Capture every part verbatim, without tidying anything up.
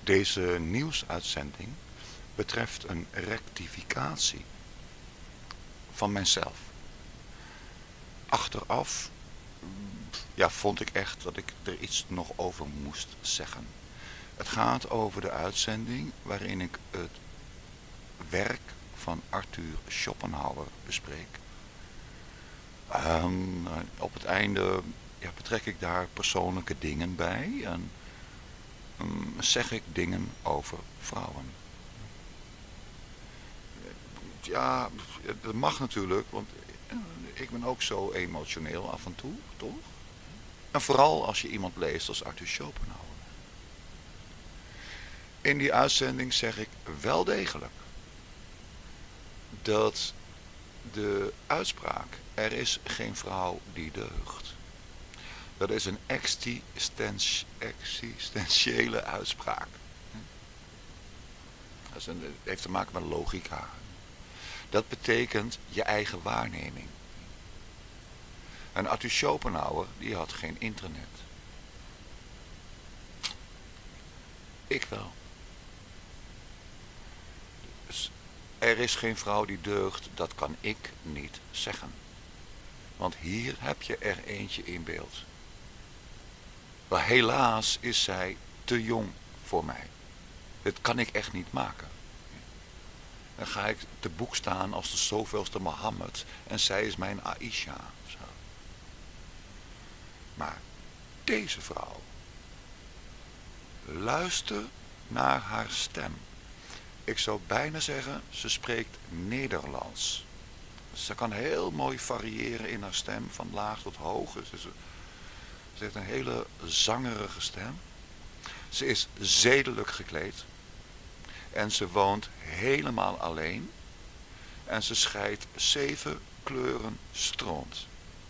Deze nieuwsuitzending betreft een rectificatie van mijzelf. Achteraf ja, vond ik echt dat ik er iets nog over moest zeggen. Het gaat over de uitzending waarin ik het werk van Arthur Schopenhauer bespreek. Um, op het einde ja, betrek ik daar persoonlijke dingen bij en um, zeg ik dingen over vrouwen. Ja, dat mag natuurlijk, want ik ben ook zo emotioneel af en toe, toch? En vooral als je iemand leest als Arthur Schopenhauer. In die uitzending zeg ik wel degelijk dat de uitspraak er is geen vrouw die deugt. Dat is een existentiële uitspraak. Dat is een, het heeft te maken met logica. Dat betekent je eigen waarneming. En Arthur Schopenhauer, die had geen internet. Ik wel. Dus er is geen vrouw die deugt, dat kan ik niet zeggen. Want hier heb je er eentje in beeld. Maar helaas is zij te jong voor mij. Dit kan ik echt niet maken. Dan ga ik te boek staan als de zoveelste Mohammed en zij is mijn Aisha. Zo. Maar deze vrouw, luister naar haar stem. Ik zou bijna zeggen, ze spreekt Nederlands. Ze kan heel mooi variëren in haar stem, van laag tot hoog. Ze, ze heeft een hele zangerige stem. Ze is zedelijk gekleed. En ze woont helemaal alleen. En ze scheidt zeven kleuren stront.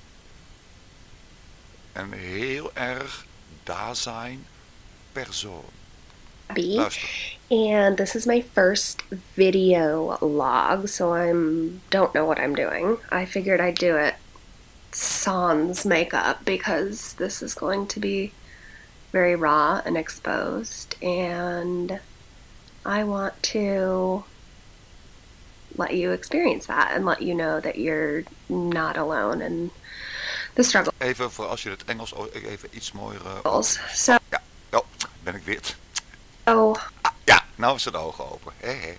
En heel erg Dasein persoon. Luister. And this is my first video log, so I'm don't know what I'm doing. I figured I'd do it sans makeup because this is going to be very raw and exposed, and I want to let you experience that and let you know that you're not alone in the struggle. Even voor als je het Engels even iets mooier. So, ja, oh, ben ik wit. Oh. Ah, ja, nou is het ogen open. Hey, hey.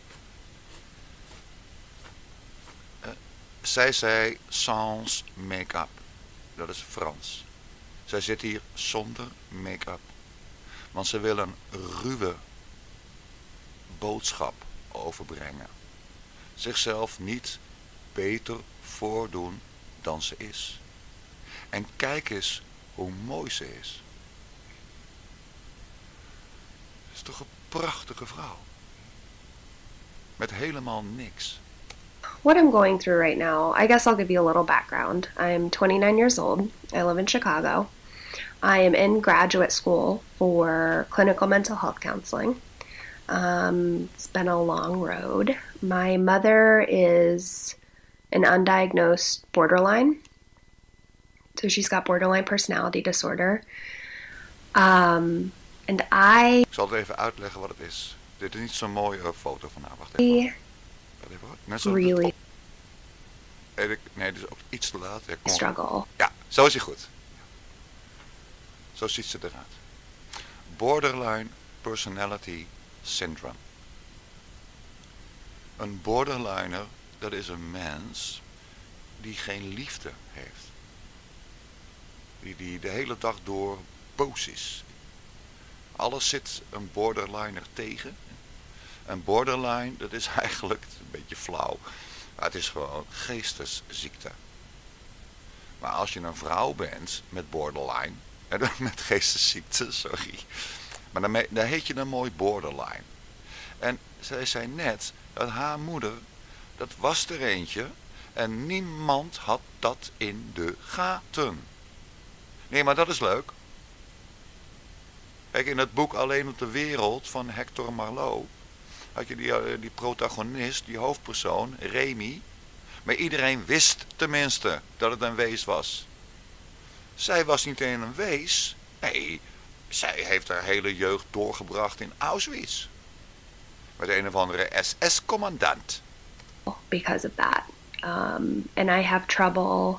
Uh, zij zei sans make-up. Dat is Frans. Zij zit hier zonder make-up. Want ze wil een ruwe boodschap overbrengen. Zichzelf niet beter voordoen dan ze is. En kijk eens hoe mooi ze is. Ze is toch een prachtige vrouw. Met helemaal niks. What I'm going through right now, I guess I'll give you a little background. I'm twenty-nine years old. I live in Chicago. I am in graduate school for clinical mental health counseling. Um, it's been a long road. My mother is an undiagnosed borderline. So she's got borderline personality disorder. Um, and I... Ik zal het even uitleggen wat het is. Dit is niet zo'n mooie foto van haar. Wacht even. Wacht even. Net zo really... Nee, dit is ook iets te laat. Ja, struggle. Ja, zo is hij goed. Zo ziet ze eruit. Borderline personality syndrome. Een borderliner, dat is een mens die geen liefde heeft. Die, die de hele dag door boos is. Alles zit een borderliner tegen. Een borderline, dat is eigenlijk een beetje flauw. Maar het is gewoon geestesziekte. Maar als je een vrouw bent met borderline, met geestesziekte, sorry. Maar dan, dan heet je een mooi borderline. En zij zei net dat haar moeder, dat was er eentje. En niemand had dat in de gaten. Nee, maar dat is leuk. Kijk, in het boek Alleen op de Wereld van Hector Marlowe had je die, die protagonist, die hoofdpersoon, Remy. Maar iedereen wist tenminste dat het een wees was. Zij was niet alleen een wees. Nee, Zij heeft haar hele jeugd doorgebracht in Auschwitz. Met een of andere S S-commandant. Because of that. Um, and I have trouble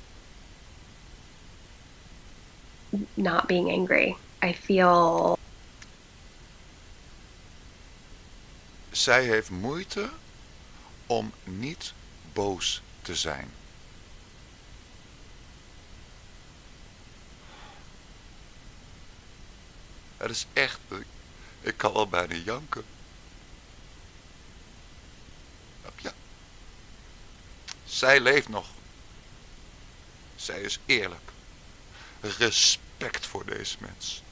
not being angry. I feel... Zij heeft moeite om niet boos te zijn. Het is echt... Ik kan wel bijna janken. Ja. Zij leeft nog. Zij is eerlijk. Respect voor deze mens.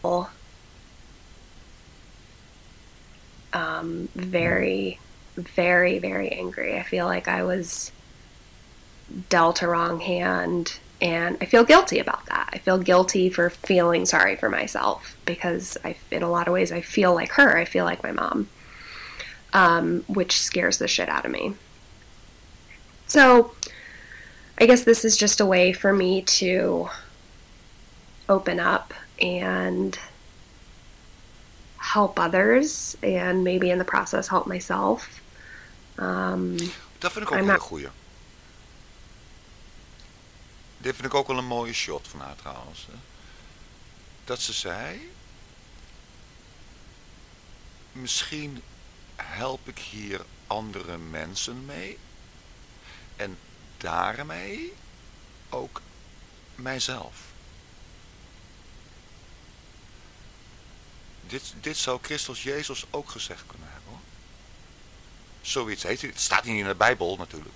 Um, very, very, very angry. I feel like I was dealt a wrong hand, and I feel guilty about that. I feel guilty for feeling sorry for myself because I, in a lot of ways, I feel like her. I feel like my mom, um, which scares the shit out of me. So I guess this is just a way for me to open up and help others and maybe in the process help myself. Um, Dat vind ik ook een hele goeie. Dit vind ik ook wel een mooie shot van haar trouwens. Hè? Dat ze zei... Misschien help ik hier andere mensen mee. En daarmee ook mijzelf. Dit, dit zou Christus Jezus ook gezegd kunnen hebben, hoor. Zoiets heet het. Het staat niet in de Bijbel natuurlijk.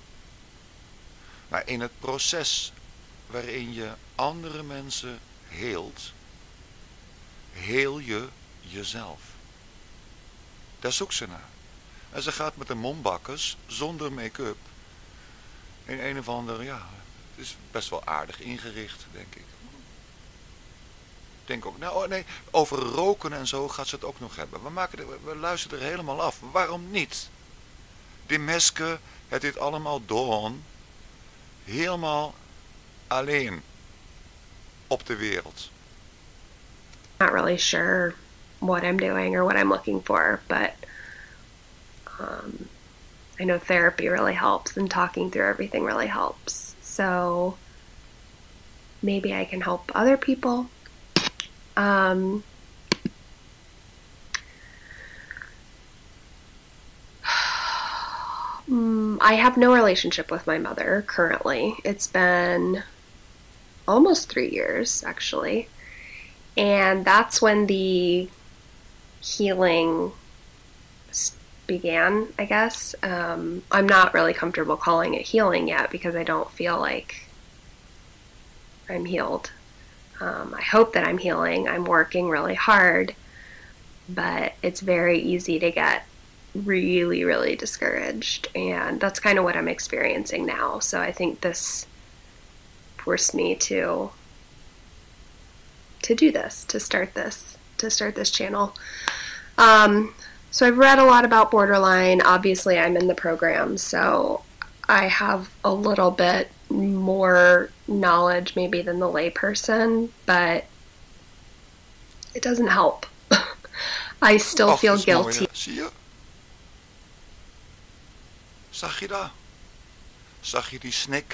Maar in het proces waarin je andere mensen heelt, heel je jezelf. Daar zoekt ze naar. En ze gaat met de mombakkers zonder make-up in een of andere, ja, het is best wel aardig ingericht, denk ik. Denk ook, nou nee, over roken en zo gaat ze het ook nog hebben. We, maken de, we luisteren er helemaal af. Waarom niet? Die meske heeft dit allemaal doen, helemaal alleen op de wereld. Not really sure what I'm doing or what I'm looking for, but um, I know therapy really helps and talking through everything really helps. So maybe I can help other people. Um, I have no relationship with my mother currently. It's been almost three years, actually. And that's when the healing began, I guess. Um, I'm not really comfortable calling it healing yet because I don't feel like I'm healed. Um, I hope that I'm healing. I'm working really hard, but it's very easy to get really, really discouraged. And that's kind of what I'm experiencing now. So I think this forced me to to do this, to start this, to start this channel. Um, so I've read a lot about borderline. Obviously, I'm in the program, so I have a little bit more knowledge maybe than the layperson, but it doesn't help. I still feel guilty. Zie je? Zag je dat? Zag je die snik?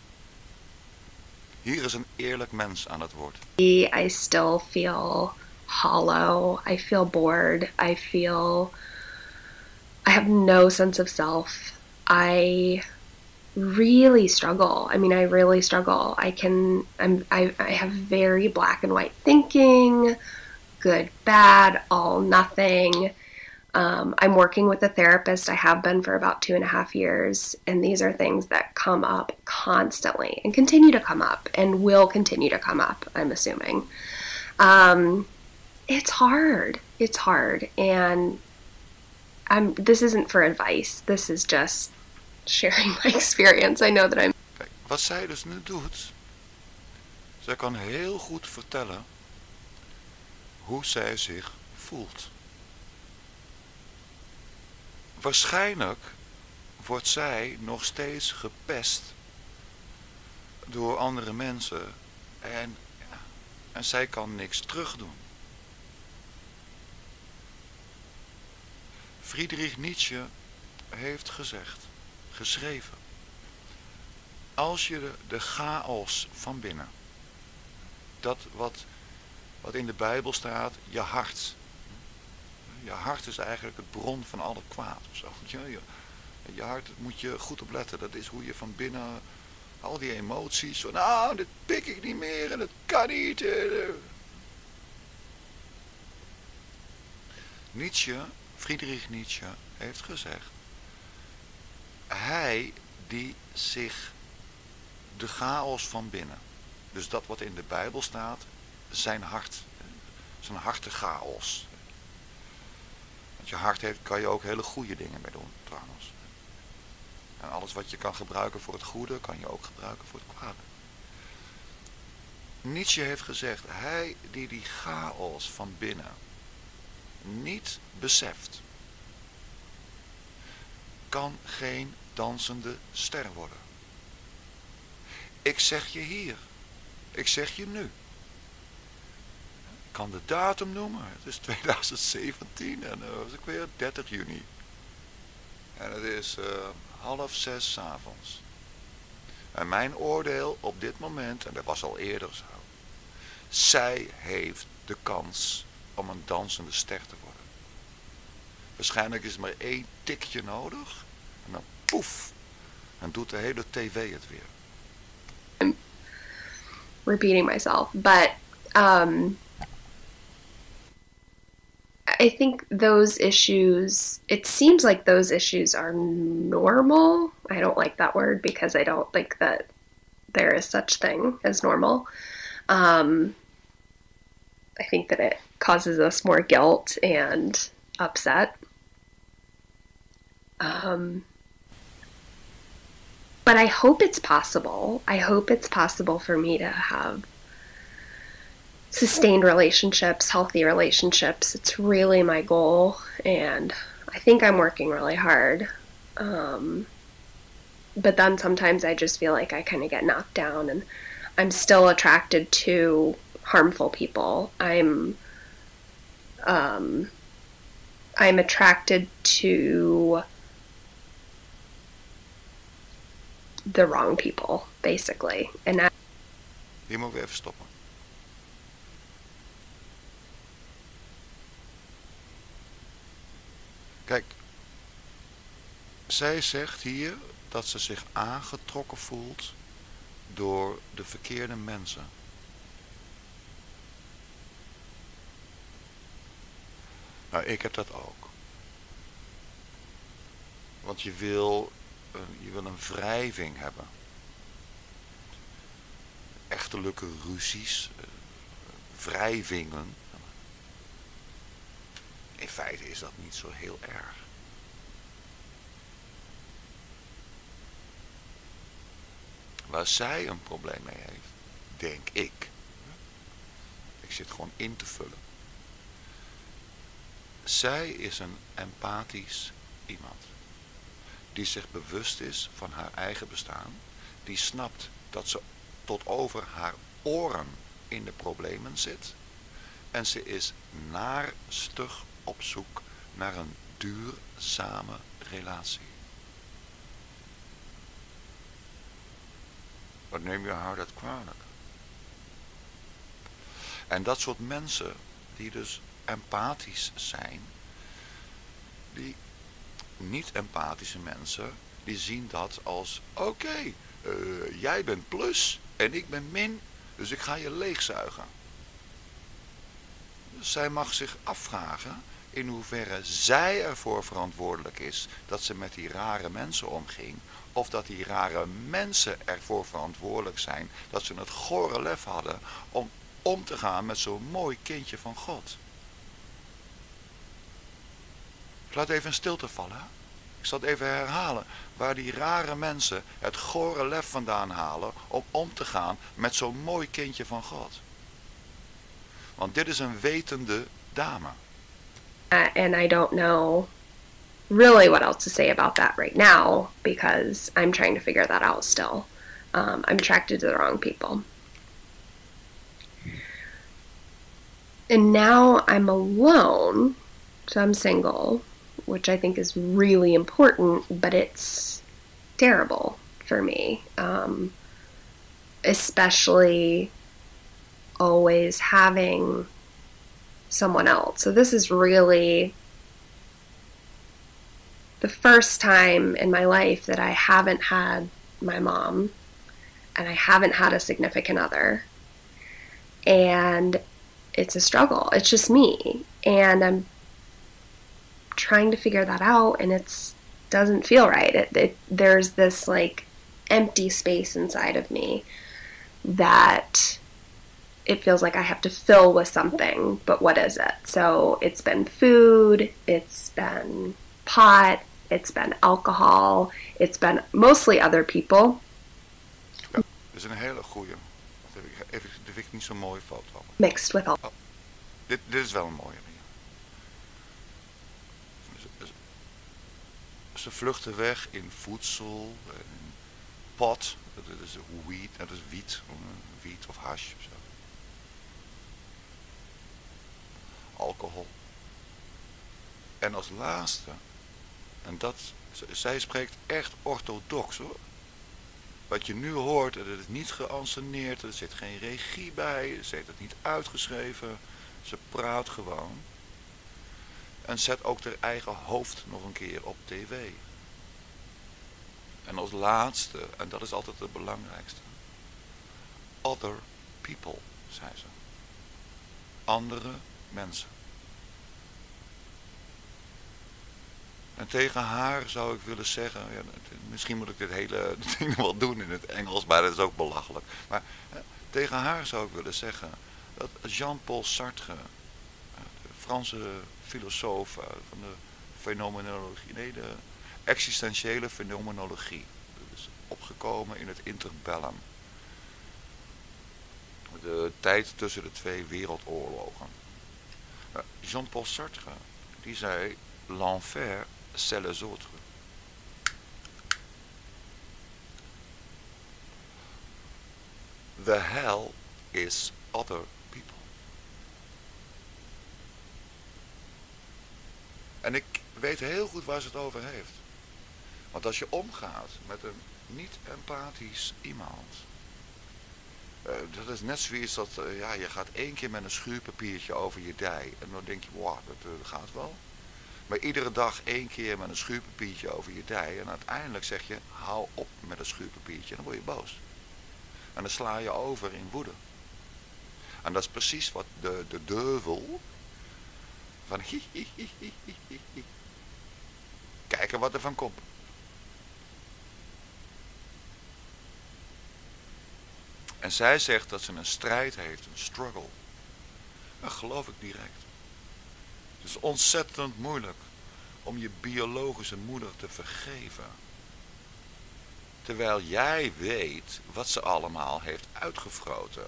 Hier is een eerlijk mens aan het woord. I still feel hollow. I feel bored. I feel I have no sense of self. I really struggle. I mean, I really struggle. I can, I'm, I, I have very black and white thinking, good, bad, all, nothing. Um, I'm working with a therapist. I have been for about two and a half years, and these are things that come up constantly and continue to come up and will continue to come up, I'm assuming. Um, it's hard. It's hard. And I'm, this isn't for advice. This is just sharing my experience. I know that I'm... Kijk, wat zij dus nu doet, zij kan heel goed vertellen hoe zij zich voelt. Waarschijnlijk wordt zij nog steeds gepest door andere mensen. En ja, en zij kan niks terugdoen. Friedrich Nietzsche heeft gezegd, geschreven, als je de, de chaos van binnen, dat wat, wat in de Bijbel staat, je hart, je hart is eigenlijk het bron van al het kwaad. Zo. Je, je, je hart moet je goed opletten, dat is hoe je van binnen al die emoties, van nou, dit pik ik niet meer en dat kan niet. Nietzsche, Friedrich Nietzsche, heeft gezegd, hij die zich de chaos van binnen, dus dat wat in de Bijbel staat, zijn hart, zijn hartenchaos. Want je hart heeft, kan je ook hele goede dingen mee doen, trouwens. En alles wat je kan gebruiken voor het goede, kan je ook gebruiken voor het kwade. Nietzsche heeft gezegd, hij die die chaos van binnen niet beseft, kan geen dansende ster worden. Ik zeg je hier, ik zeg je nu. Ik kan de datum noemen, het is twintig zeventien en uh, was ik weer dertig juni. En het is uh, half zes 's avonds. En mijn oordeel op dit moment, en dat was al eerder zo, zij heeft de kans om een dansende ster te worden. Waarschijnlijk is er maar één tikje nodig en dan poef, en doet de hele tv het weer. I'm repeating myself, but um, I think those issues, it seems like those issues are normal. I don't like that word because I don't think that there is such thing as normal. Um, I think that it causes us more guilt and upset. Um, but I hope it's possible. I hope it's possible for me to have sustained relationships, healthy relationships. It's really my goal, and I think I'm working really hard. Um, but then sometimes I just feel like I kind of get knocked down, and I'm still attracted to harmful people. I'm um, I'm attracted to the wrong people, basically. And I Hier moeten we even stoppen. Kijk, zij zegt hier dat ze zich aangetrokken voelt door de verkeerde mensen. Nou, ik heb dat ook. Want je wil, uh, je wil een wrijving hebben. Echtelijke ruzies, uh, wrijvingen. In feite is dat niet zo heel erg. Waar zij een probleem mee heeft, denk ik. Ik zit gewoon in te vullen. Zij is een empathisch iemand. Die zich bewust is van haar eigen bestaan. Die snapt dat ze tot over haar oren in de problemen zit. En ze is naarstig op zoek naar een duurzame relatie. Wat neem je haar dat kwalijk? En dat soort mensen die dus empathisch zijn, die niet-empathische mensen, die zien dat als, oké, okay, uh, jij bent plus en ik ben min, dus ik ga je leegzuigen. Zij mag zich afvragen in hoeverre zij ervoor verantwoordelijk is dat ze met die rare mensen omging, of dat die rare mensen ervoor verantwoordelijk zijn dat ze het gore lef hadden om om te gaan met zo'n mooi kindje van God. Ik laat even in stilte vallen. Ik zal het even herhalen. Waar die rare mensen het gore lef vandaan halen om om te gaan met zo'n mooi kindje van God. Want dit is een wetende dame. Uh, and I don't know really what else to say about that right now because I'm trying to figure that out still. Um, I'm attracted to the wrong people. And now I'm alone, so I'm single, which I think is really important, but it's terrible for me, um, especially always having someone else. So this is really the first time in my life that I haven't had my mom and I haven't had a significant other. And it's a struggle. It's just me. And I'm trying to figure that out, and it's doesn't feel right. It, it, there's this like empty space inside of me that it feels like I have to fill with something, but what is it? So it's been food, it's been pot, it's been alcohol, it's been mostly other people. Ja, dat is een hele goeie. Dat heb ik, even, dat vind ik niet zo'n mooie foto. Mixed with all. Oh, dit, dit is wel een mooie. Ze vluchten weg in voedsel, in pot, dat is wiet, dat is wiet, wiet of hash of zo. Alcohol. En als laatste, en dat, zij spreekt echt orthodox hoor. Wat je nu hoort, dat is niet geanceneerd, er zit geen regie bij, ze heeft het niet uitgeschreven, ze praat gewoon. En zet ook haar eigen hoofd nog een keer op tv. En als laatste, en dat is altijd het belangrijkste. Other people, zei ze. Andere mensen. En tegen haar zou ik willen zeggen, ja, misschien moet ik dit hele ding wel doen in het Engels, maar dat is ook belachelijk. Maar eh, tegen haar zou ik willen zeggen dat Jean-Paul Sartre, de Franse filosoof van de fenomenologie, nee, de existentiële fenomenologie. Dat is opgekomen in het interbellum. De tijd tussen de twee wereldoorlogen. Jean-Paul Sartre, die zei, l'enfer, c'est les autres. The hell is other people. En ik weet heel goed waar ze het over heeft. Want als je omgaat met een niet-empathisch iemand, uh, dat is net zoiets dat, uh, ja, je gaat één keer met een schuurpapiertje over je dij. En dan denk je, wow, dat, uh, dat gaat wel. Maar iedere dag één keer met een schuurpapiertje over je dij. En uiteindelijk zeg je, hou op met een schuurpapiertje. En dan word je boos. En dan sla je over in woede. En dat is precies wat de, de duivel van hi, hi, hi, hi, hi, hi. Kijken wat er van komt. En zij zegt dat ze een strijd heeft, een struggle. Dat geloof ik direct. Het is ontzettend moeilijk om je biologische moeder te vergeven. Terwijl jij weet wat ze allemaal heeft uitgefroten.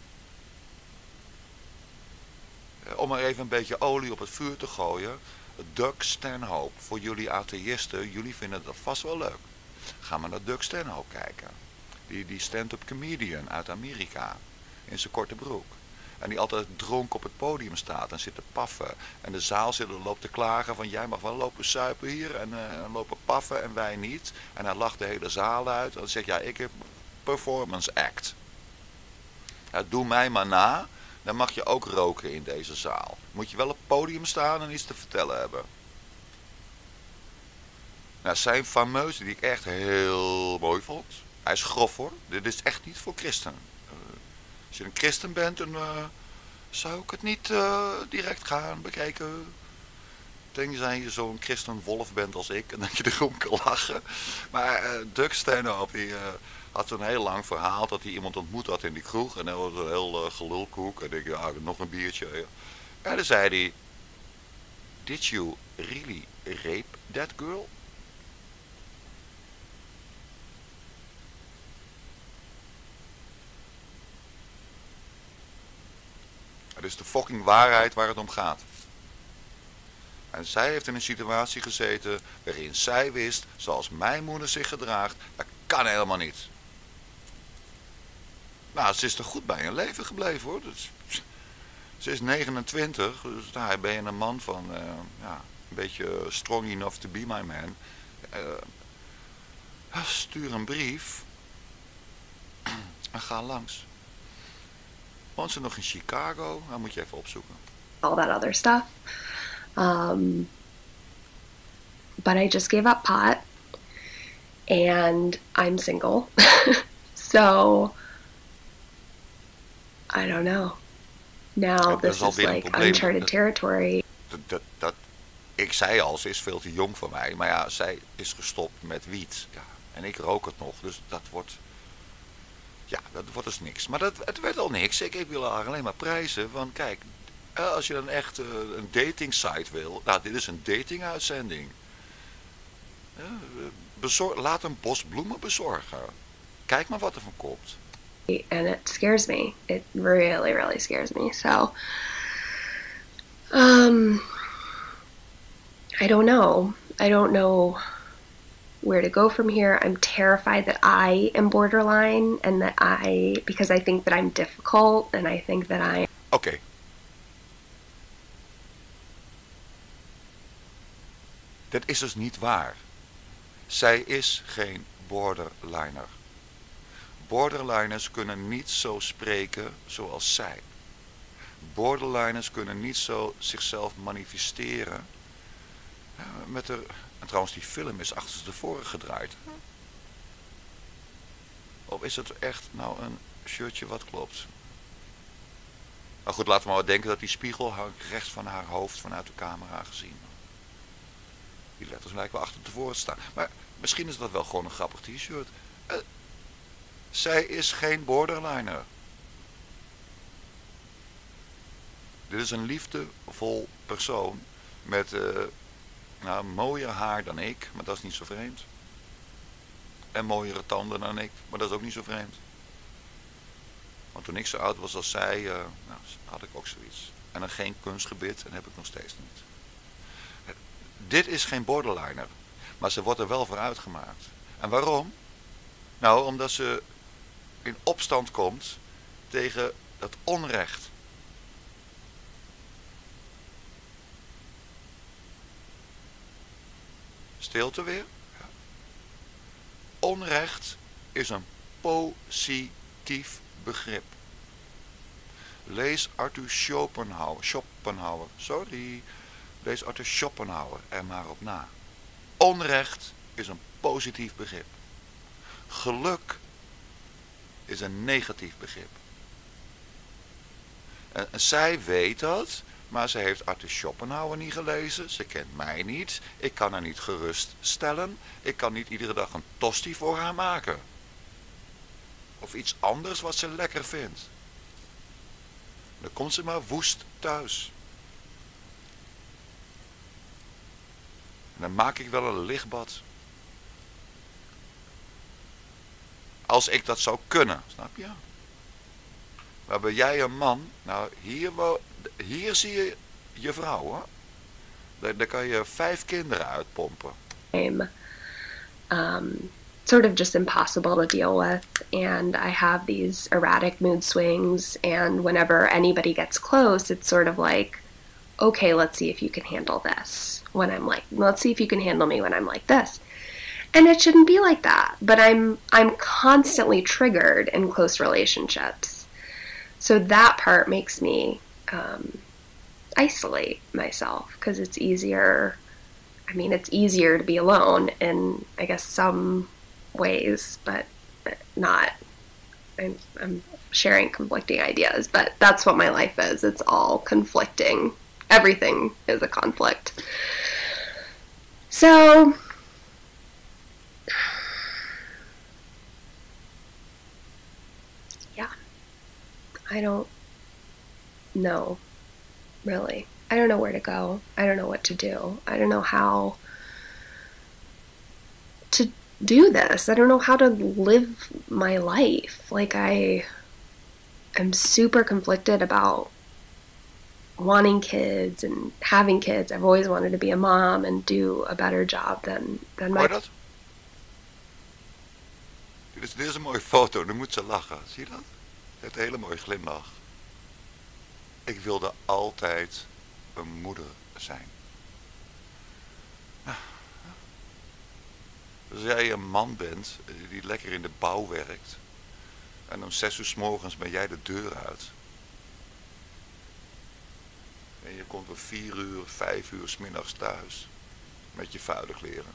Om er even een beetje olie op het vuur te gooien. Doug Stanhope, voor jullie atheïsten, jullie vinden dat vast wel leuk. Ga maar naar Doug Stanhope kijken. Die, die stand-up comedian uit Amerika. In zijn korte broek. En die altijd dronken op het podium staat en zit te paffen. En de zaal zit er loopt te klagen van jij mag wel lopen suipen hier en, uh, en lopen paffen en wij niet. En hij lacht de hele zaal uit. En dan zegt ja, ik heb performance act. Ja, doe mij maar na. Dan mag je ook roken in deze zaal. Moet je wel op het podium staan en iets te vertellen hebben. Nou, zijn fameuze die ik echt heel mooi vond. Hij is grof hoor. Dit is echt niet voor christenen. Uh, als je een christen bent, dan uh, zou ik het niet uh, direct gaan bekijken. Tenzij je zo'n christen wolf bent als ik en dat je erom kan lachen. Maar uh, Doug Stanhope die uh, had zo'n heel lang verhaal dat hij iemand ontmoet had in die kroeg. En dat was een heel uh, gelulkoek. En ik dacht, ja, nog een biertje. Ja. En dan zei hij, did you really rape that girl? Het is de fucking waarheid waar het om gaat. En zij heeft in een situatie gezeten waarin zij wist, zoals mijn moeder zich gedraagt, dat kan helemaal niet. Nou, ze is er goed bij in leven gebleven hoor. Dus, Ze is negenentwintig, dus daar ben je een man van, uh, ja, een beetje strong enough to be my man. Uh, stuur een brief en ga langs. Woont ze nog in Chicago? Dat moet je even opzoeken. All that other stuff. Um, but I just gave up pot. And I'm single. So, I don't know. Now, ja, this is like uncharted territory. Dat, dat, dat, ik zei al, ze is veel te jong voor mij. Maar ja, zij is gestopt met wiet. Ja, en ik rook het nog, dus dat wordt... Ja, dat wordt dus niks. Maar dat, het werd al niks. Ik, ik wil haar alleen maar prijzen. Want kijk, als je dan echt uh, een dating site wil... Nou, dit is een dating uitzending. Uh, bezorg, laat een bos bloemen bezorgen. Kijk maar wat er van komt. And it scares me. It really, really scares me. So, um, I don't know. I don't know where to go from here. I'm terrified that I am borderline and that I, because I think that I'm difficult and I think that I... Oké. Okay. Dat is dus niet waar. Zij is geen borderliner. Borderliners kunnen niet zo spreken zoals zij. Borderliners kunnen niet zo zichzelf manifesteren. Met de, en trouwens, die film is achterstevoren gedraaid. Of is het echt nou een shirtje wat klopt? Nou goed, laten we maar denken dat die spiegel hangt rechts van haar hoofd vanuit de camera gezien. Die letters lijken wel achter tevoren te staan. Maar misschien is dat wel gewoon een grappig t-shirt. Uh, zij is geen borderliner. Dit is een liefdevol persoon met uh, nou, mooier haar dan ik, maar dat is niet zo vreemd. En mooiere tanden dan ik, maar dat is ook niet zo vreemd. Want toen ik zo oud was als zij, uh, nou, had ik ook zoiets. En dan geen kunstgebit en heb ik nog steeds niet. Dit is geen borderliner, maar ze wordt er wel voor uitgemaakt. En waarom? Nou, omdat ze in opstand komt tegen dat onrecht. Stilte weer? Ja. Onrecht is een positief begrip. Lees Arthur Schopenhauer, Schopenhauer, sorry, lees Arthur Schopenhauer er maar op na. Onrecht is een positief begrip. Geluk is een negatief begrip. En, en zij weet dat, maar ze heeft Arthur Schopenhauer niet gelezen. Ze kent mij niet. Ik kan haar niet geruststellen. Ik kan niet iedere dag een tosti voor haar maken. Of iets anders wat ze lekker vindt. Dan komt ze maar woest thuis. En dan maak ik wel een lichtbad. Als ik dat zou kunnen, snap je? Maar ben jij een man, nou hier, hier zie je je vrouw hoor. Daar, daar kan je vijf kinderen uitpompen. Um, sort of just impossible to deal with, and I have these erratic mood swings, and whenever anybody gets close, it's sort of like, okay, let's see if you can handle this when I'm like, let's see if you can handle me when I'm like this. And it shouldn't be like that, but I'm I'm constantly triggered in close relationships. So that part makes me um, isolate myself because it's easier, I mean, it's easier to be alone in, I guess, some ways, but not, I'm, I'm sharing conflicting ideas, but that's what my life is. It's all conflicting. Everything is a conflict. So, yeah, I don't know, really. I don't know where to go. I don't know what to do. I don't know how to do this. I don't know how to live my life. Like, I am super conflicted about wanting kids and having kids. I've always wanted to be a mom and do a better job than, than my... Hoor je dat? Dit is, dit is een mooie foto, nu moet ze lachen. Zie je dat? Ze heeft een hele mooie glimlach. Ik wilde altijd een moeder zijn. Als jij een man bent die lekker in de bouw werkt en om zes uur 's morgens ben jij de deur uit. En je komt om vier uur, vijf uur 's middags thuis met je vuile kleren.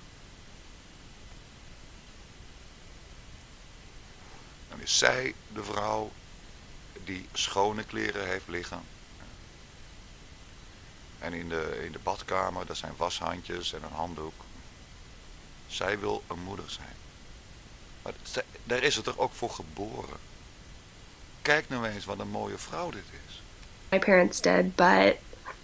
Dan is zij de vrouw die schone kleren heeft liggen. En in de, in de badkamer, dat zijn washandjes en een handdoek. Zij wil een moeder zijn. Maar zij, daar is het er ook voor geboren. Kijk nou eens wat een mooie vrouw dit is. My parents did, but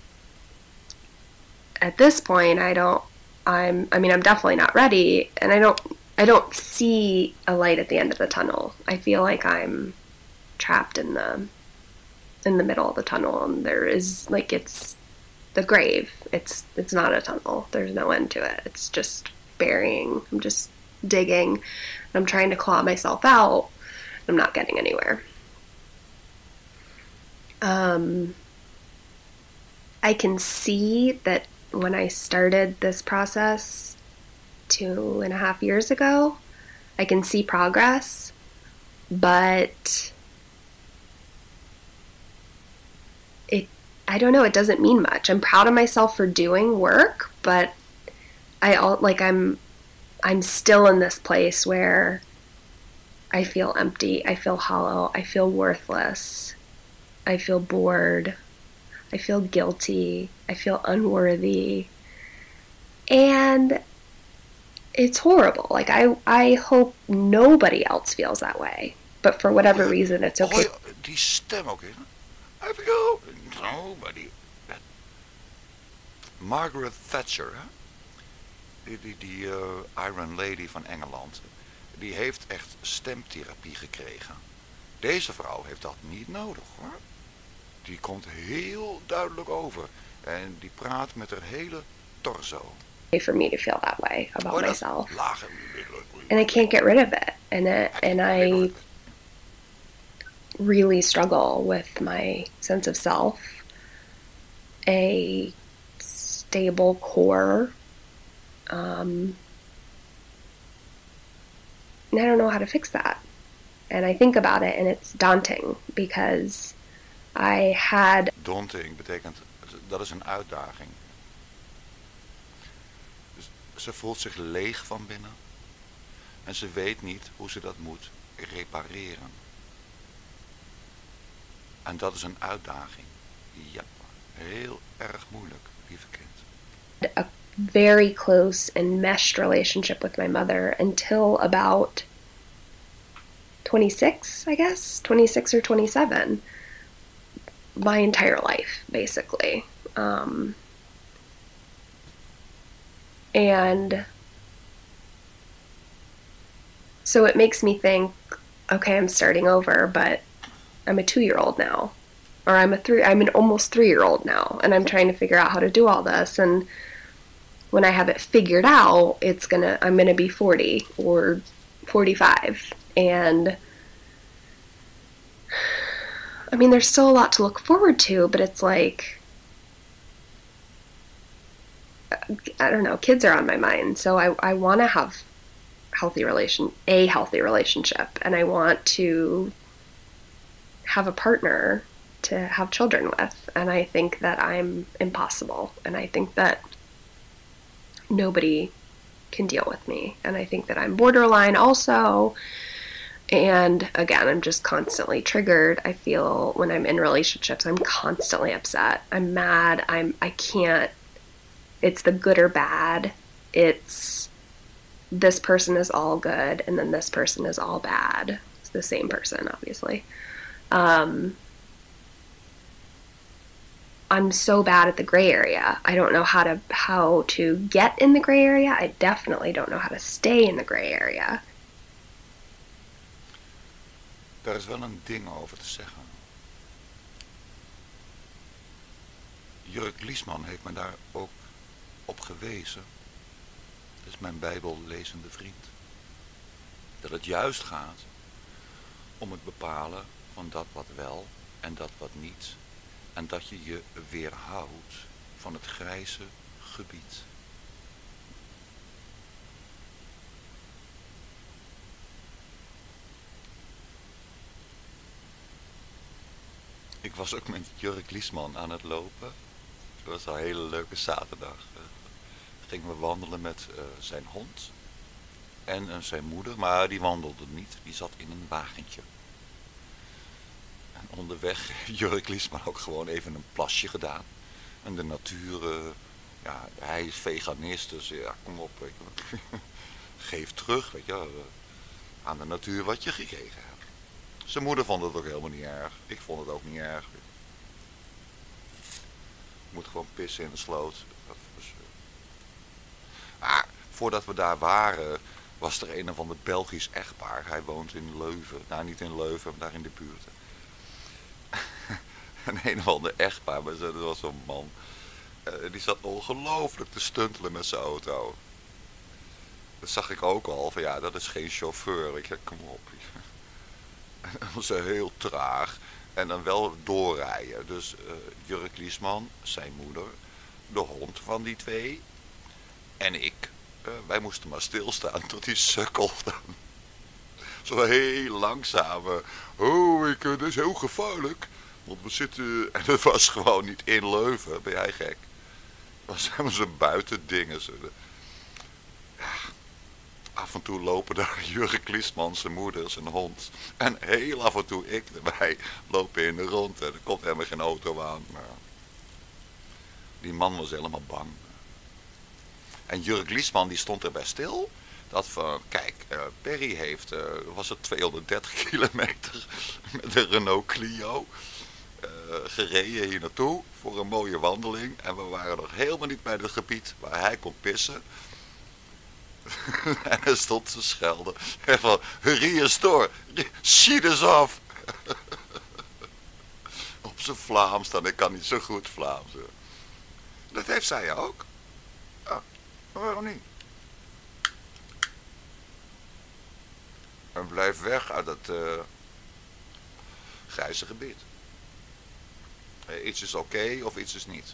at this point I don't I'm I mean I'm definitely not ready, and I don't I don't see a light at the end of the tunnel. I feel like I'm trapped in the in the middle of the tunnel, and there is like it's the grave. It's it's not a tunnel. There's no end to it. It's just burying. I'm just digging. And I'm trying to claw myself out. I'm not getting anywhere. Um, I can see that when I started this process two and a half years ago, I can see progress, but it, I don't know, it doesn't mean much. I'm proud of myself for doing work, but I all like I'm I'm still in this place where I feel empty, I feel hollow, I feel worthless, I feel bored, I feel guilty, I feel unworthy, and it's horrible. Like I I hope nobody else feels that way, but for whatever reason it's okay. Hoor je die stem ook in? I feel nobody. Margaret Thatcher, hè? Die, die, die uh, Iron Lady van Engeland, die heeft echt stemtherapie gekregen. Deze vrouw heeft dat niet nodig, hoor. Die komt heel duidelijk over en die praat met haar hele torso. For me to feel that way about oh, myself, lage, and I can't get rid of it, and it, and I really struggle with my sense of self, a stable core. Um, and I don't know how to fix that. And I think about it and it's daunting because I had... Daunting betekent, dat is een uitdaging. Dus ze voelt zich leeg van binnen. En ze weet niet hoe ze dat moet repareren. En dat is een uitdaging. Ja, heel erg moeilijk, lieve kind. A very close and meshed relationship with my mother until about twenty-six, I guess, twenty-six or twenty-seven. My entire life, basically. Um, and so it makes me think, okay, I'm starting over, but I'm a two-year-old now, or I'm a three, I'm an almost three-year-old now, and I'm trying to figure out how to do all this. And when I have it figured out, it's gonna, I'm gonna be forty or forty-five, and I mean, there's still a lot to look forward to, but it's like, I don't know, kids are on my mind, so I, I want to have healthy relation, a healthy relationship, and I want to have a partner to have children with, and I think that I'm impossible, and I think that nobody can deal with me, and I think that I'm borderline also. And again, I'm just constantly triggered. I feel when I'm in relationships, I'm constantly upset. I'm mad. I'm, I can't, it's the good or bad. It's this person is all good and then this person is all bad. It's the same person, obviously. Um, I'm so bad at the gray area. I don't know how to, how to get in the gray area. I definitely don't know how to stay in the gray area. Daar is wel een ding over te zeggen. Jurk Liesman heeft me daar ook op gewezen. Dat is mijn bijbellezende vriend. Dat het juist gaat om het bepalen van dat wat wel en dat wat niet. En dat je je weerhoudt van het grijze gebied. Ik was ook met Jurk Liesman aan het lopen. Het was een hele leuke zaterdag. Uh, gingen we wandelen met uh, zijn hond en uh, zijn moeder, maar die wandelde niet. Die zat in een wagentje. En onderweg heeft Jurk Liesman ook gewoon even een plasje gedaan. En de natuur, uh, ja, hij is veganist, dus ja, kom op. Weet je. Geef terug, weet je, uh, aan de natuur wat je gekregen hebt. Zijn moeder vond het ook helemaal niet erg. Ik vond het ook niet erg. Ik moet gewoon pissen in de sloot. Dat was, uh... Maar voordat we daar waren, was er een of ander Belgisch echtpaar. Hij woont in Leuven. Nou, niet in Leuven, maar daar in de buurt. En een of ander echtpaar, maar dat was zo'n man. Uh, die zat ongelooflijk te stuntelen met zijn auto. Dat zag ik ook al. Van ja, dat is geen chauffeur. Ik dacht, kom op. En dan was hij heel traag. En dan wel doorrijden. Dus uh, Jurk Liesman, zijn moeder, de hond van die twee. En ik. Uh, wij moesten maar stilstaan tot die sukkelde. Zo heel langzaam. Uh, oh, ik, uh, dat is heel gevaarlijk. Want we zitten... En het was gewoon niet in Leuven. Ben jij gek? Het was helemaal zo'n buitendingen. Zo. Ja. Af en toe lopen daar Jurk Liesman, zijn moeder, zijn hond. En heel af en toe ik erbij lopen in de rond. En er komt helemaal geen auto aan. Maar die man was helemaal bang. En Jurk Liesman die stond erbij stil. Dat van, kijk, uh, Perry heeft, uh, was het tweehonderddertig kilometer met de Renault Clio. Uh, gereden hier naartoe voor een mooie wandeling. En we waren nog helemaal niet bij het gebied waar hij kon pissen. En hij stond te schelden. En van, rie eens door. Schiet eens af. Op zijn Vlaams dan. Ik kan niet zo goed Vlaams. Dat heeft zij ook. Ja, waarom niet? En blijf weg uit het uh, grijze gebied. Uh, iets is oké okay, of iets is niet.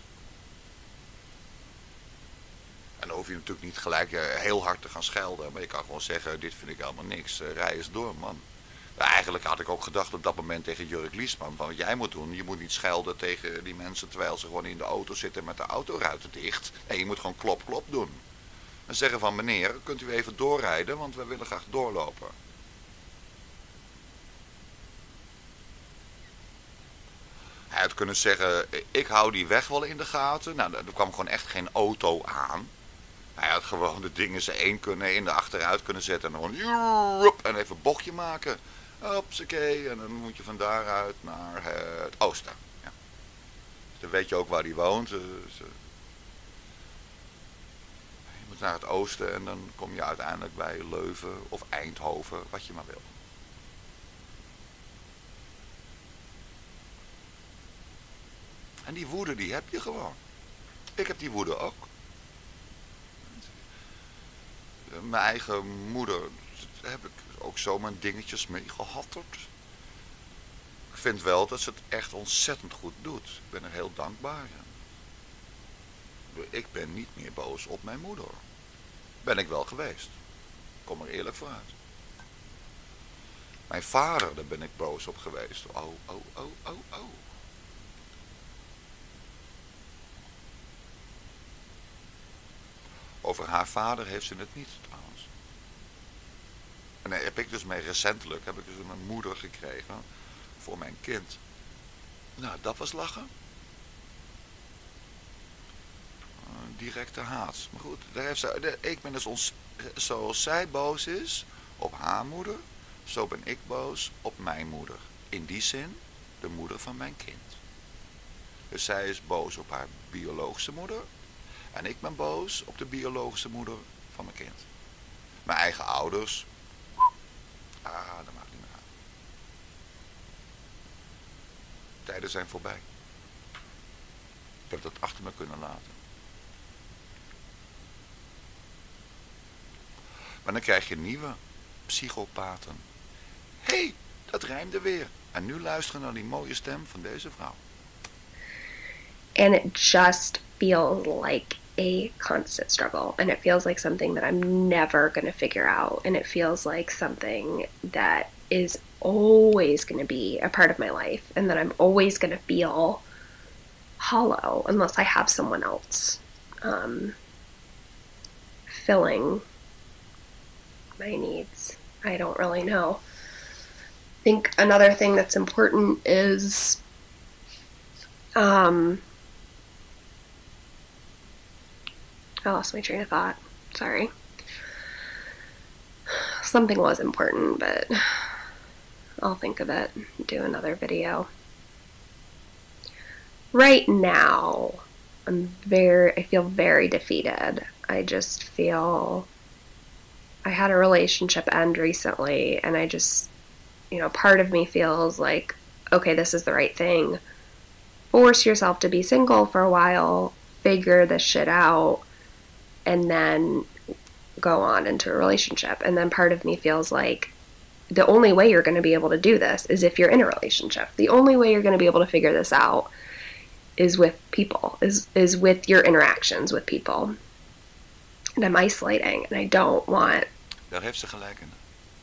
En dan hoef je natuurlijk niet gelijk uh, heel hard te gaan schelden. Maar je kan gewoon zeggen, dit vind ik allemaal niks. Uh, rij eens door, man. Nou, eigenlijk had ik ook gedacht op dat moment tegen Jurk Liesman. Van wat jij moet doen, je moet niet schelden tegen die mensen terwijl ze gewoon in de auto zitten met de autoruiten dicht. En je moet gewoon klop klop doen. En zeggen van meneer, kunt u even doorrijden, want we willen graag doorlopen. Hij had kunnen zeggen, ik hou die weg wel in de gaten. Nou, er kwam gewoon echt geen auto aan. Hij had gewoon de dingen ze één kunnen in de achteruit kunnen zetten. En dan gewoon, en even een bochtje maken. Hopsakee, en dan moet je van daaruit naar het oosten. Ja. Dus dan weet je ook waar hij woont. Dus, uh, je moet naar het oosten en dan kom je uiteindelijk bij Leuven of Eindhoven, wat je maar wil. En die woede die heb je gewoon. Ik heb die woede ook. Mijn eigen moeder, daar heb ik ook zo mijn dingetjes mee gehatterd. Ik vind wel dat ze het echt ontzettend goed doet. Ik ben er heel dankbaar. Ik ben niet meer boos op mijn moeder. Ben ik wel geweest. Kom er eerlijk vooruit. Mijn vader, daar ben ik boos op geweest. Oh, oh, oh, oh, oh. Over haar vader heeft ze het niet trouwens. En daar heb ik dus mee recentelijk, heb ik dus een moeder gekregen voor mijn kind. Nou, dat was lachen. Uh, directe haat. Maar goed, daar heeft ze, ik ben dus ons, zoals zij boos is op haar moeder, zo ben ik boos op mijn moeder. In die zin, de moeder van mijn kind. Dus zij is boos op haar biologische moeder. En ik ben boos op de biologische moeder van mijn kind. Mijn eigen ouders. Ah, dat maakt niet meer uit. Tijden zijn voorbij. Ik heb dat achter me kunnen laten. Maar dan krijg je nieuwe psychopaten. Hé, hey, dat rijmde weer. En nu luisteren naar die mooie stem van deze vrouw. And it just feels like a constant struggle, and it feels like something that I'm never going to figure out, and it feels like something that is always going to be a part of my life, and that I'm always going to feel hollow unless I have someone else um, filling my needs. I don't really know. I think another thing that's important is um, I lost my train of thought. Sorry. Something was important, but I'll think of it and do another video. Right now, I'm very, I feel very defeated. I just feel, I had a relationship end recently, and I just, you know, part of me feels like, okay, this is the right thing. Force yourself to be single for a while, figure this shit out, and then go on into a relationship. And then part of me feels like the only way you're going to be able to do this is if you're in a relationship. The only way you're going to be able to figure this out is with people, is is with your interactions with people. And I'm isolating, and I don't want... Daar heeft ze gelijk in.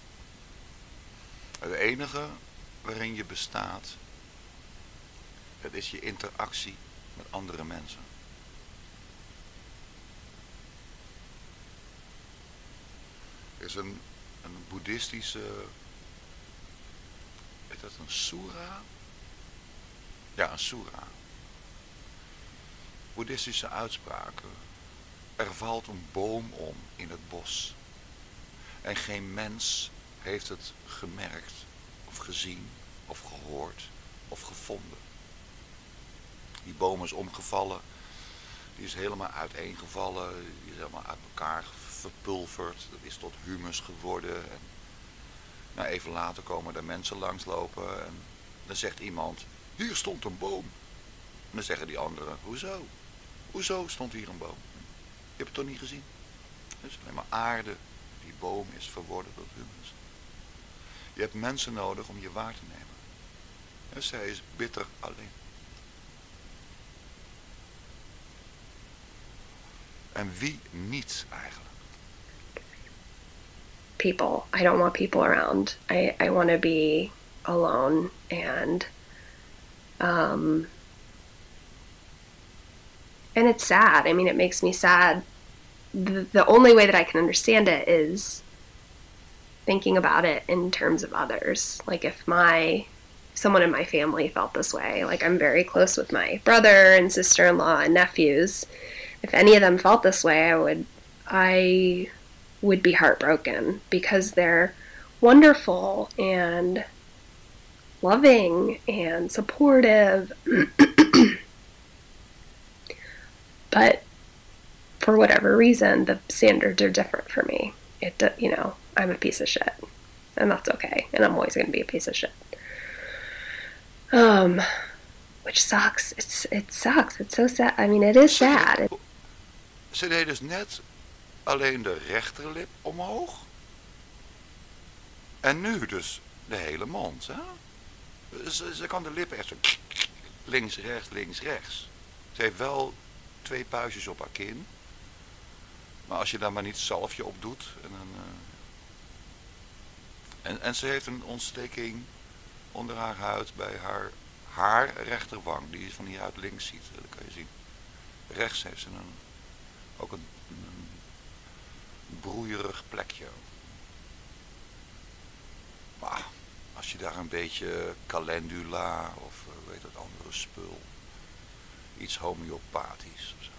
Het enige waarin je bestaat, dat is je interactie met andere mensen. Er is een, een boeddhistische, is dat een sura? Ja, een sura. Boeddhistische uitspraken. Er valt een boom om in het bos. En geen mens heeft het gemerkt, of gezien, of gehoord, of gevonden. Die boom is omgevallen. Die is helemaal uiteengevallen. Die is helemaal uit elkaar verpulverd. Dat is tot humus geworden. En nou, even later komen er mensen langslopen. En dan zegt iemand, hier stond een boom. En dan zeggen die anderen, hoezo? Hoezo stond hier een boom? Je hebt het toch niet gezien? Het is alleen maar aarde. Die boom is verworden tot humus. Je hebt mensen nodig om je waar te nemen. En zij is bitter alleen. En wie niet eigenlijk? People. I don't want people around. I, I want to be alone, and um and it's sad. I mean, it makes me sad. The, the only way that I can understand it is thinking about it in terms of others. Like if my someone in my family felt this way, like I'm very close with my brother and sister-in-law and nephews. If any of them felt this way, I would I would be heartbroken, because they're wonderful and loving and supportive. But for whatever reason, the standards are different for me. It, you know, I'm a piece of shit, and that's okay. And I'm always going to be a piece of shit. Um, which sucks. It's it sucks. It's so sad. I mean, it is sad. Ze deed dus net alleen de rechterlip omhoog. En nu dus de hele mond. Hè? Ze, ze kan de lippen echt zo links, rechts, links, rechts. Ze heeft wel twee puistjes op haar kin. Maar als je daar maar niet zalfje op doet. En, een, uh... en, en ze heeft een ontsteking onder haar huid bij haar, haar rechterwang. Die je van hieruit links ziet. Dat kan je zien. Rechts heeft ze een, ook een, een broeierig plekje. Maar als je daar een beetje calendula of uh, weet dat andere spul. Iets homeopathisch of zo.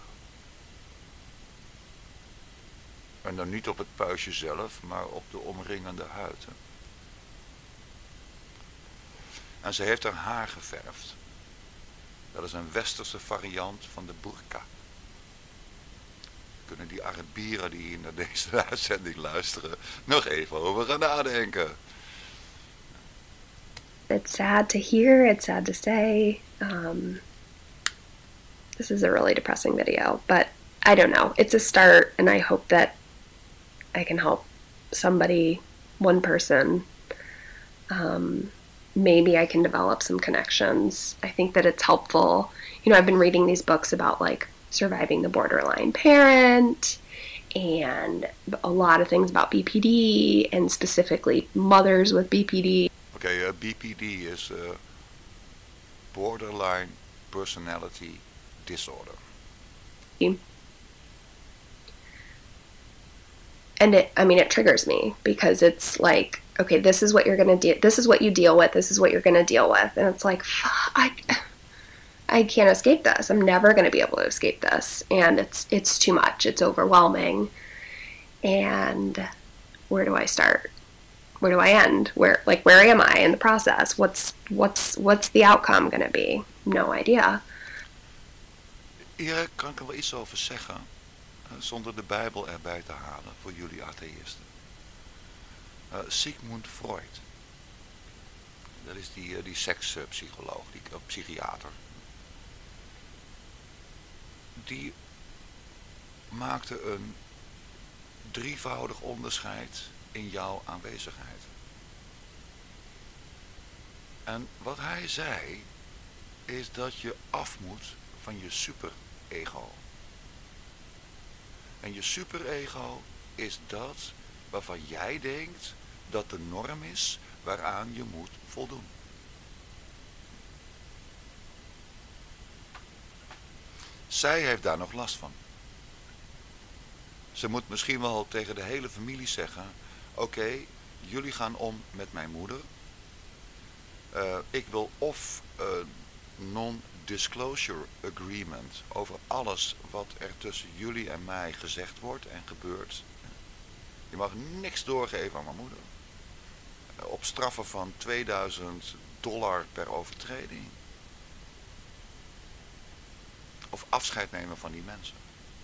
En dan niet op het puistje zelf, maar op de omringende huid. Hè. En ze heeft haar haar geverfd. Dat is een westerse variant van de burka. Kunnen die Arabieren die hier naar deze uitzending luisteren nog even over gaan nadenken. It's sad to hear, it's sad to say. Um, this is a really depressing video, but I don't know. It's a start, and I hope that I can help somebody, one person. Um, maybe I can develop some connections. I think that it's helpful you know, I've been reading these books about like surviving the borderline parent and a lot of things about B P D and specifically mothers with B P D. Okay, uh, B P D is uh, borderline personality disorder. And it, I mean, it triggers me because it's like, okay, this is what you're going to do. This is what you deal with. This is what you're going to deal with. And it's like, I, I can't escape this. I'm never going to be able to escape this. And it's, it's too much. It's overwhelming. And where do I start? Where do I end? Where, like, where am I in the process? What's, what's, what's the outcome going to be? No idea. Hier kan ik er wel iets over zeggen, zonder de Bijbel erbij te halen voor jullie atheïsten. Uh, Sigmund Freud, dat is die, uh, die sekspsycholoog, die uh, psychiater. Die maakte een drievoudig onderscheid in jouw aanwezigheid. En wat hij zei, is dat je af moet van je superego. En je superego is dat waarvan jij denkt dat de norm is waaraan je moet voldoen. Zij heeft daar nog last van. Ze moet misschien wel tegen de hele familie zeggen, oké, okay, jullie gaan om met mijn moeder. Uh, ik wil of een non-disclosure agreement over alles wat er tussen jullie en mij gezegd wordt en gebeurt. Je mag niks doorgeven aan mijn moeder. Uh, op straffen van tweeduizend dollar per overtreding. Of afscheid nemen van die mensen.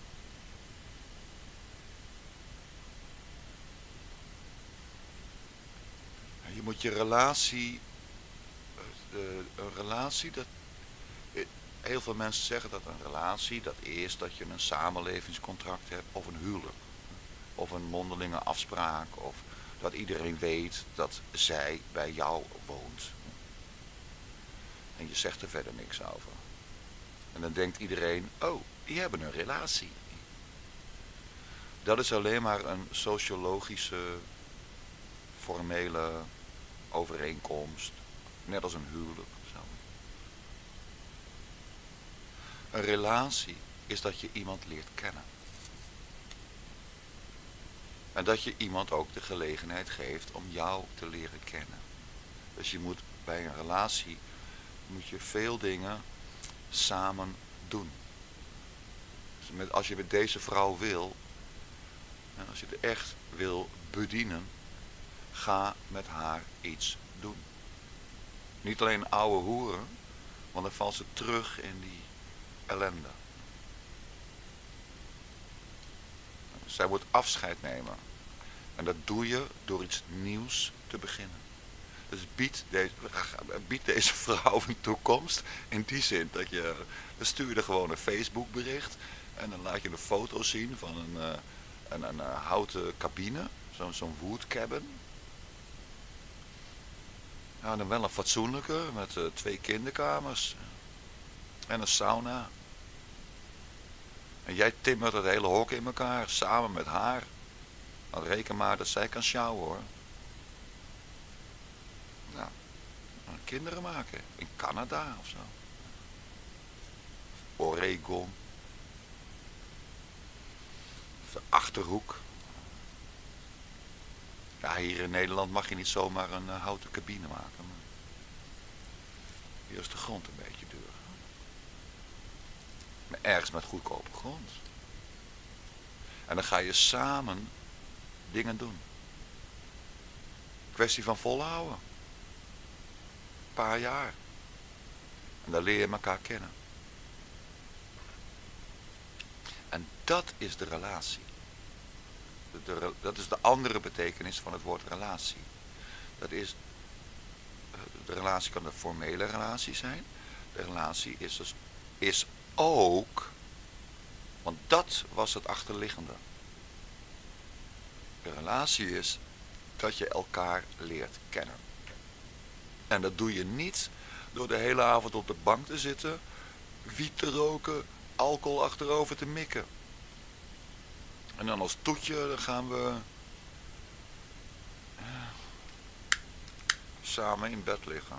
Je moet je relatie, een relatie, dat, heel veel mensen zeggen dat een relatie, dat is dat je een samenlevingscontract hebt of een huwelijk. Of een mondelinge afspraak, of dat iedereen weet dat zij bij jou woont. En je zegt er verder niks over. En dan denkt iedereen, oh, die hebben een relatie. Dat is alleen maar een sociologische, formele overeenkomst, net als een huwelijk. Zo. Een relatie is dat je iemand leert kennen. En dat je iemand ook de gelegenheid geeft om jou te leren kennen. Dus je moet bij een relatie, moet je veel dingen samen doen. Dus met, als je met deze vrouw wil, en als je het echt wil bedienen, ga met haar iets doen. Niet alleen oude hoeren, want dan valt ze terug in die ellende. Zij moet afscheid nemen. En dat doe je door iets nieuws te beginnen. Dus bied deze, bied deze vrouw een toekomst in die zin dat je, dan stuur je gewoon een Facebook bericht en dan laat je een foto zien van een, uh, een, een, een houten cabine, zo'n zo'n wood cabin. Nou, dan wel een fatsoenlijke met uh, twee kinderkamers en een sauna. En jij timmert het hele hok in elkaar samen met haar. Dan reken maar dat zij kan sjouwen hoor. Nou, kinderen maken in Canada of zo. Oregon. De Achterhoek. Ja, hier in Nederland mag je niet zomaar een uh, houten cabine maken. Maar hier is de grond een beetje duur. Maar ergens met goedkope grond. En dan ga je samen dingen doen. Kwestie van volhouden. Een paar jaar. En dan leer je elkaar kennen. En dat is de relatie. De, de, dat is de andere betekenis van het woord relatie. Dat is, de relatie kan een formele relatie zijn. De relatie is dus, is ook, want dat was het achterliggende. De relatie is dat je elkaar leert kennen. En dat doe je niet door de hele avond op de bank te zitten wiet te roken, alcohol achterover te mikken. En dan als toetje dan gaan we samen in bed liggen.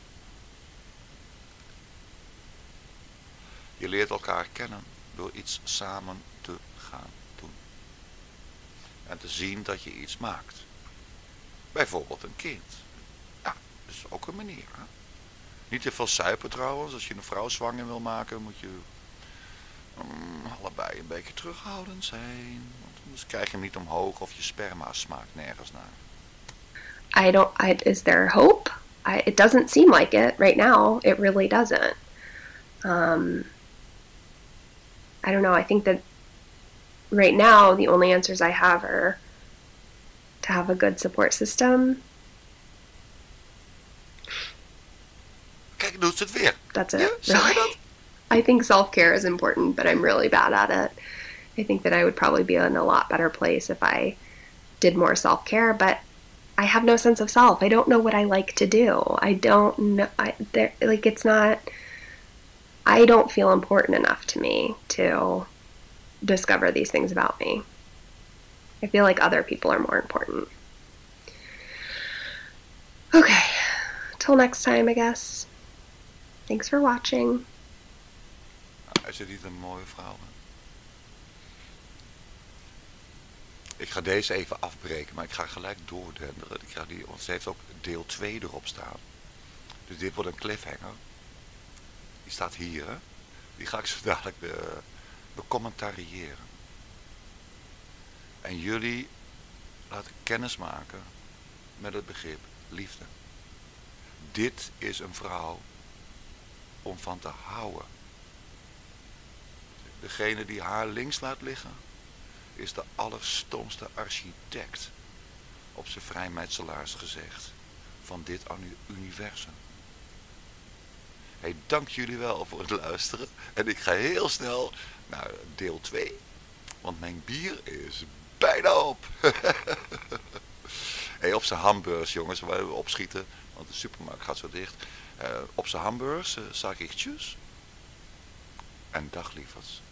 Je leert elkaar kennen door iets samen te gaan doen. En te zien dat je iets maakt. Bijvoorbeeld een kind. Ja, dat is ook een manier. Hè? Niet te veel suipen trouwens. Als je een vrouw zwanger wil maken, moet je um, allebei een beetje terughoudend zijn. Want anders krijg je hem niet omhoog of je sperma smaakt nergens naar. I don't, I, is there hope? I, it doesn't seem like it right now. It really doesn't. Um, I don't know. I think that right now the only answers I have are to have a good support system. Kijk, doet ze het weer. That's it. Ja, zeg je dat? I think self-care is important, but I'm really bad at it. I think that I would probably be in a lot better place if I did more self-care, but I have no sense of self. I don't know what I like to do. I don't know. I, there, like, it's not, I don't feel important enough to me to discover these things about me. I feel like other people are more important. Okay. Till next time, I guess. Thanks for watching. Is het niet een mooie vrouw? Ik ga deze even afbreken, maar ik ga gelijk doordenderen. Ik ga die, want ze heeft ook deel twee erop staan. Dus dit wordt een cliffhanger. Die staat hier, hè? Die ga ik zo dadelijk be, becommentariëren. En jullie laten kennis maken met het begrip liefde. Dit is een vrouw om van te houden. Degene die haar links laat liggen, is de allerstomste architect, op zijn vrijmetselaars gezegd, van dit universum. Hey, dank jullie wel voor het luisteren. En ik ga heel snel naar deel twee, want mijn bier is bijna op. Hey, op zijn hamburgers, jongens, waar we opschieten, want de supermarkt gaat zo dicht. Uh, op zijn hamburgers uh, zag ik tjus. En dag, lieverds.